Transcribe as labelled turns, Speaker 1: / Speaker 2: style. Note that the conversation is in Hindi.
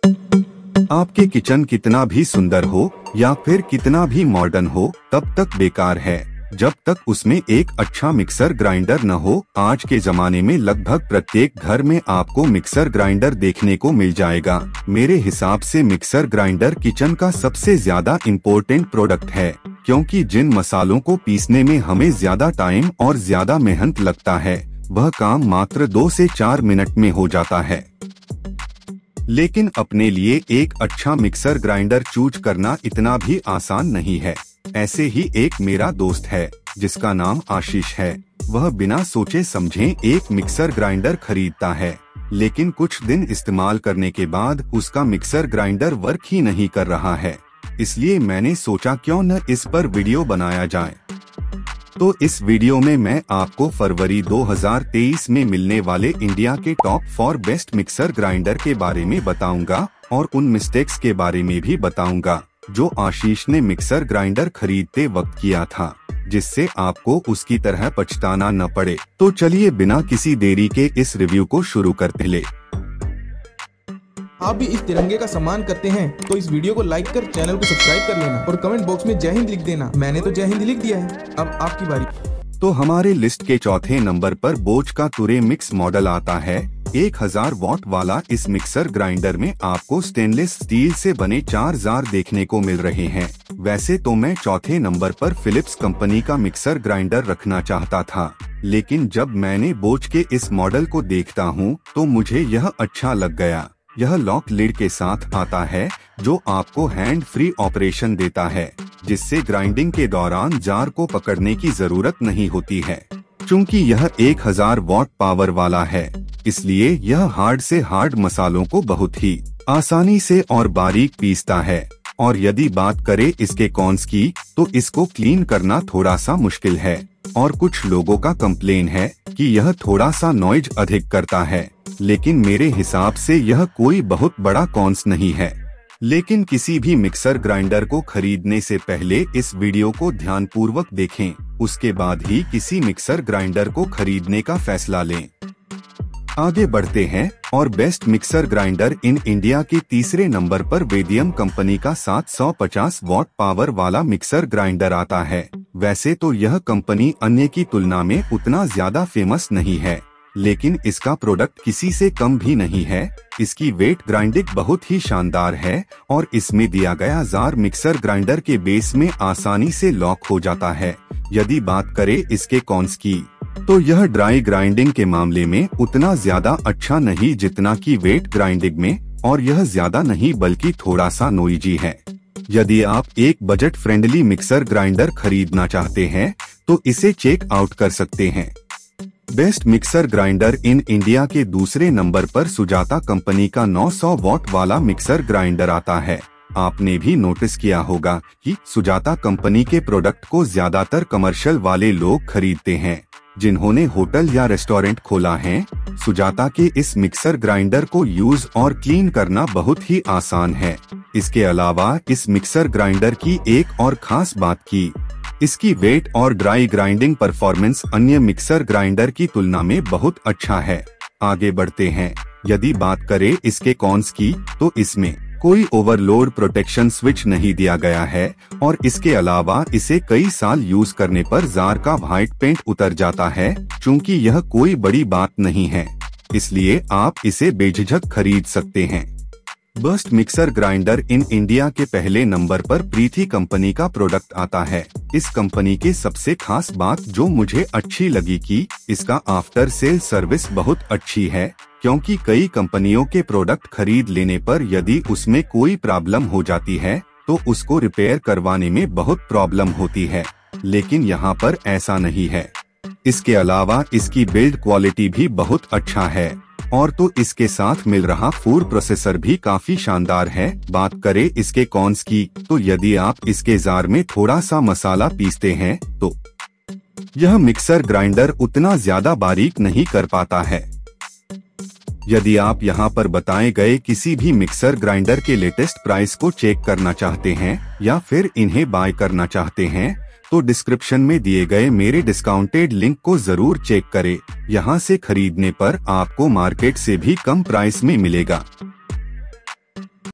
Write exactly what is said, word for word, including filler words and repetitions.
Speaker 1: आपके किचन कितना भी सुंदर हो या फिर कितना भी मॉडर्न हो, तब तक बेकार है जब तक उसमें एक अच्छा मिक्सर ग्राइंडर न हो। आज के जमाने में लगभग प्रत्येक घर में आपको मिक्सर ग्राइंडर देखने को मिल जाएगा। मेरे हिसाब से मिक्सर ग्राइंडर किचन का सबसे ज्यादा इम्पोर्टेंट प्रोडक्ट है, क्योंकि जिन मसालों को पीसने में हमें ज्यादा टाइम और ज्यादा मेहनत लगता है, वह काम मात्र दो से चार मिनट में हो जाता है। लेकिन अपने लिए एक अच्छा मिक्सर ग्राइंडर चूज करना इतना भी आसान नहीं है। ऐसे ही एक मेरा दोस्त है जिसका नाम आशीष है। वह बिना सोचे समझे एक मिक्सर ग्राइंडर खरीदता है, लेकिन कुछ दिन इस्तेमाल करने के बाद उसका मिक्सर ग्राइंडर वर्क ही नहीं कर रहा है। इसलिए मैंने सोचा क्यों न इस पर वीडियो बनाया जाए। तो इस वीडियो में मैं आपको फरवरी दो हज़ार तेईस में मिलने वाले इंडिया के top four best mixer grinder के बारे में बताऊंगा और उन मिस्टेक्स के बारे में भी बताऊंगा जो आशीष ने मिक्सर ग्राइंडर खरीदते वक्त किया था, जिससे आपको उसकी तरह पछताना न पड़े। तो चलिए बिना किसी देरी के इस रिव्यू को शुरू करते ले।
Speaker 2: आप भी इस तिरंगे का सम्मान करते हैं तो इस वीडियो को लाइक कर चैनल को सब्सक्राइब कर लेना और कमेंट बॉक्स में जय हिंद लिख देना। मैंने तो जय हिंद लिख दिया है, अब आपकी बारी।
Speaker 1: तो हमारे लिस्ट के चौथे नंबर पर बोच का तुरे मिक्स मॉडल आता है। एक हज़ार वॉट वाला इस मिक्सर ग्राइंडर में आपको स्टेनलेस स्टील से बने चार जार देखने को मिल रहे हैं। वैसे तो मैं चौथे नंबर पर फिलिप्स कंपनी का मिक्सर ग्राइंडर रखना चाहता था, लेकिन जब मैंने बोच के इस मॉडल को देखता हूँ तो मुझे यह अच्छा लग गया। यह लॉक लिड के साथ आता है जो आपको हैंड फ्री ऑपरेशन देता है, जिससे ग्राइंडिंग के दौरान जार को पकड़ने की जरूरत नहीं होती है। चूंकि यह एक हज़ार वॉट पावर वाला है, इसलिए यह हार्ड से हार्ड मसालों को बहुत ही आसानी से और बारीक पीसता है। और यदि बात करें इसके कॉन्स की, तो इसको क्लीन करना थोड़ा सा मुश्किल है और कुछ लोगों का कंप्लेन है कि यह थोड़ा सा नॉइज अधिक करता है, लेकिन मेरे हिसाब से यह कोई बहुत बड़ा कॉन्स नहीं है। लेकिन किसी भी मिक्सर ग्राइंडर को खरीदने से पहले इस वीडियो को ध्यानपूर्वक देखें, उसके बाद ही किसी मिक्सर ग्राइंडर को खरीदने का फैसला लें। आगे बढ़ते हैं और best mixer grinder in India के तीसरे नंबर पर वेदियम कंपनी का सात सौ पचास वॉट पावर वाला मिक्सर ग्राइंडर आता है। वैसे तो यह कंपनी अन्य की तुलना में उतना ज्यादा फेमस नहीं है, लेकिन इसका प्रोडक्ट किसी से कम भी नहीं है। इसकी वेट ग्राइंडिंग बहुत ही शानदार है और इसमें दिया गया जार मिक्सर ग्राइंडर के बेस में आसानी से लॉक हो जाता है। यदि बात करें इसके कॉन्स की, तो यह ड्राई ग्राइंडिंग के मामले में उतना ज्यादा अच्छा नहीं जितना कि वेट ग्राइंडिंग में, और यह ज्यादा नहीं बल्कि थोड़ा सा नोइजी है। यदि आप एक बजट फ्रेंडली मिक्सर ग्राइंडर खरीदना चाहते हैं तो इसे चेक आउट कर सकते हैं। Best mixer grinder in India के दूसरे नंबर पर सुजाता कंपनी का नौ सौ वॉट वाला मिक्सर ग्राइंडर आता है। आपने भी नोटिस किया होगा कि सुजाता कंपनी के प्रोडक्ट को ज्यादातर कमर्शियल वाले लोग खरीदते हैं, जिन्होंने होटल या रेस्टोरेंट खोला है। सुजाता के इस मिक्सर ग्राइंडर को यूज और क्लीन करना बहुत ही आसान है। इसके अलावा इस मिक्सर ग्राइंडर की एक और खास बात की इसकी वेट और ड्राई ग्राइंडिंग परफॉर्मेंस अन्य मिक्सर ग्राइंडर की तुलना में बहुत अच्छा है। आगे बढ़ते हैं। यदि बात करें इसके कॉन्स की, तो इसमें कोई ओवरलोड प्रोटेक्शन स्विच नहीं दिया गया है और इसके अलावा इसे कई साल यूज करने पर जार का व्हाइट पेंट उतर जाता है। चूंकि यह कोई बड़ी बात नहीं है, इसलिए आप इसे बेझिझक खरीद सकते हैं। Best mixer grinder in India के पहले नंबर पर प्रीति कंपनी का प्रोडक्ट आता है। इस कंपनी के सबसे खास बात जो मुझे अच्छी लगी कि इसका आफ्टर सेल सर्विस बहुत अच्छी है, क्योंकि कई कंपनियों के प्रोडक्ट खरीद लेने पर यदि उसमें कोई प्रॉब्लम हो जाती है तो उसको रिपेयर करवाने में बहुत प्रॉब्लम होती है, लेकिन यहाँ पर ऐसा नहीं है। इसके अलावा इसकी बिल्ड क्वालिटी भी बहुत अच्छा है और तो इसके साथ मिल रहा फूड प्रोसेसर भी काफी शानदार है। बात करें इसके कॉन्स की, तो यदि आप इसके जार में थोड़ा सा मसाला पीसते हैं तो यह मिक्सर ग्राइंडर उतना ज्यादा बारीक नहीं कर पाता है। यदि आप यहाँ पर बताए गए किसी भी मिक्सर ग्राइंडर के लेटेस्ट प्राइस को चेक करना चाहते हैं या फिर इन्हें बाय करना चाहते हैं, तो डिस्क्रिप्शन में दिए गए मेरे डिस्काउंटेड लिंक को जरूर चेक करें। यहाँ से खरीदने पर आपको मार्केट से भी कम प्राइस में मिलेगा।